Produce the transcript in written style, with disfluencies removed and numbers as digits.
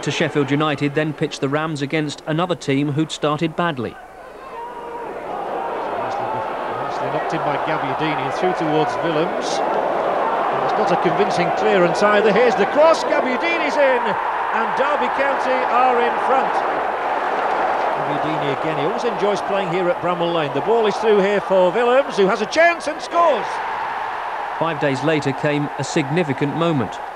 to Sheffield United then pitched the Rams against another team who'd started badly. Nicely knocked in by Gabbiadini and through towards Willems. It's not a convincing clearance either. Here's the cross, Gabbiadini's in, and Derby County are in front. Gabbiadini again, he always enjoys playing here at Bramhall Lane. The ball is through here for Willems, who has a chance and scores. 5 days later came a significant moment.